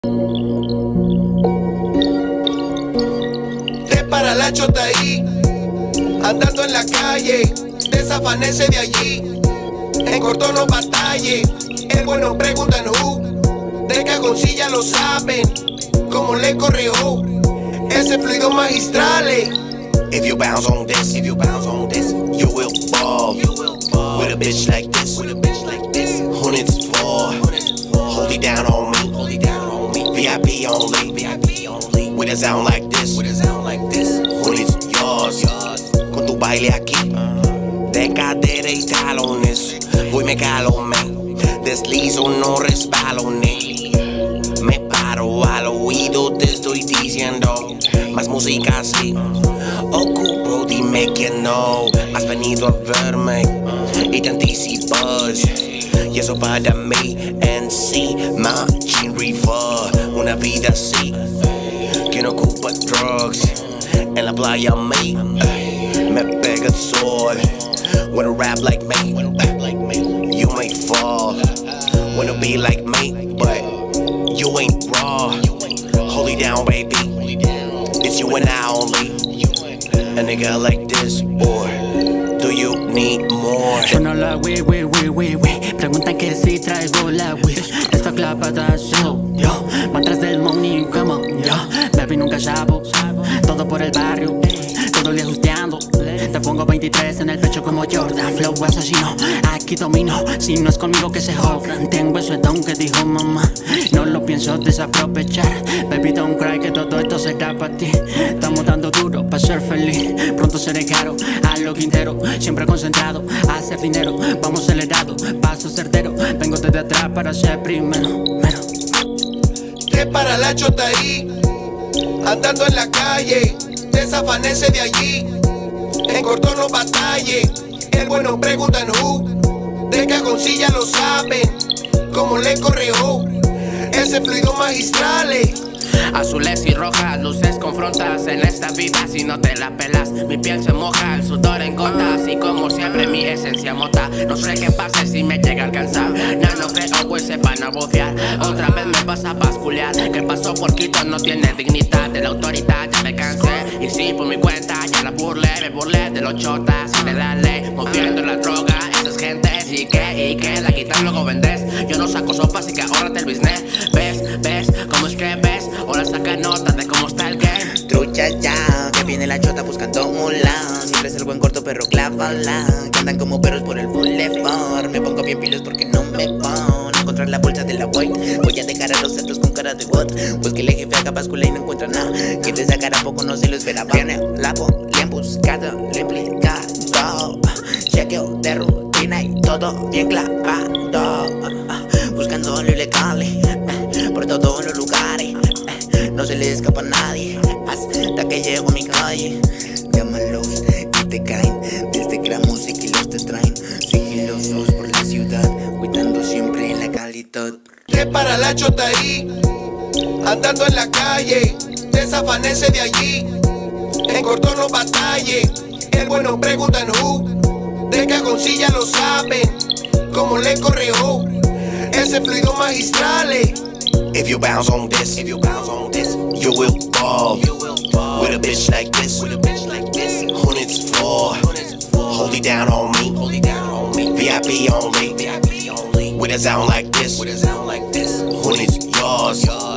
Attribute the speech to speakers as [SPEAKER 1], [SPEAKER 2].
[SPEAKER 1] Te para la chota ahí, andando en la calle, desafanece de allí. En corto no batalle, el bueno pregunta en who. De cagoncilla lo saben, como le corrió ese fluido magistral.
[SPEAKER 2] If you bounce on this, you will fall. With a bitch like this, who needs for? Hold it down on me, VIP only. With a sound like this, who needs yours? Con tu baile aquí, de cadera y talones, voy me calomé, deslizo no resbaloné. Me paro al oído, te estoy diciendo, más música así. Ocupo, dime que no, has venido a verme y te anticipas. Y eso para mí en sí, Machine River, una vida así, que no ocupa drugs. En la playa me pega el sol. Wanna rap like me, you may fall. Wanna be like me, but you ain't raw. Hold it down, baby, it's you and I only. A nigga like this, or do you need more?
[SPEAKER 3] Suena la we. Preguntan que si traigo la weed. Esta clavada yo van tras del money, come on, yo. Baby nunca chavo, todo por el barrio, todo el día justeando. Te pongo 23 en el pecho como Jordan. Flow asesino, aquí domino. Si no es conmigo que se jodan. Tengo ese don que dijo mamá, no lo pienso desaprovechar. Baby don't cry que todo esto será para ti. Estamos dando duro para ser feliz. Pronto seré caro, a lo quintero. Siempre concentrado, a hacer dinero. Vamos acelerado, paso certero. Vengo desde atrás para ser primero.
[SPEAKER 1] Te para la chota ahí, andando en la calle, desafanece de allí. En corto no batalle, el bueno pregunta en who. De cagoncilla lo saben, como le corrió ese fluido magistral.
[SPEAKER 4] Azules y rojas, luces confrontas en esta vida. Si no te la pelas, mi piel se moja, el sudor en gotas. Y como siempre mi esencia mota. No sé qué pase si me llega a alcanzar. No creo güey se van a bocear. Otra vez me vas a basculear. Que pasó por Quito no tiene dignidad. De la autoridad ya me cansé. Y sí, por mi cuenta ya la burlé. Me burlé de los chotas y de la ley. Moviendo la droga, esas gentes. Y que la quitas luego vendes. Yo no saco sopa así que ahórrate el business. ¿Ves? ¿Cómo es que ves? Ahora saca notas de cómo está el game.
[SPEAKER 5] Trucha ya, que viene la chota buscando mula. Siempre es el buen corto perro clávala. Que andan como perros por el boulevard. Me pongo bien pilos porque no me van a encontrar la bolsa de la white. Voy a dejar a los centros con cara de what. Pues que el jefe haga bascula y no encuentra nada. Que de sacar a poco no se lo esperaba. Viene la le han buscado, le implicado. Chequeo de rutina y todo bien clavado. Buscando lo ilegal por todos los lugares. No se le escapa a nadie hasta que llego a mi calle. Llámalos y te caen desde que la música y los te traen. Sigilosos por la ciudad, cuidando siempre la calidad.
[SPEAKER 1] Te para la chota ahí, andando en la calle, desafanece de allí. En corto no batalle, el bueno pregunta en who. De cagoncilla lo saben, como le corrió ese fluido magistral.
[SPEAKER 2] If you bounce on this, you will fall. With a bitch like this, who needs for? Hold it down on me, VIP only. With a sound like this, who needs yours?